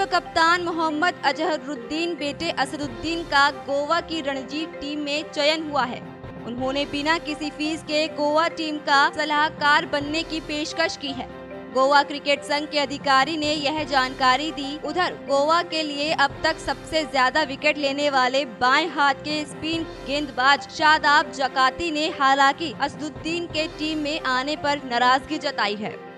कप्तान मोहम्मद अजहरुद्दीन बेटे असदुद्दीन का गोवा की रणजी टीम में चयन हुआ है। उन्होंने बिना किसी फीस के गोवा टीम का सलाहकार बनने की पेशकश की है। गोवा क्रिकेट संघ के अधिकारी ने यह जानकारी दी। उधर गोवा के लिए अब तक सबसे ज्यादा विकेट लेने वाले बाएं हाथ के स्पिन गेंदबाज शादाब जकाती ने हालांकि असदुद्दीन के टीम में आने पर नाराजगी जताई है।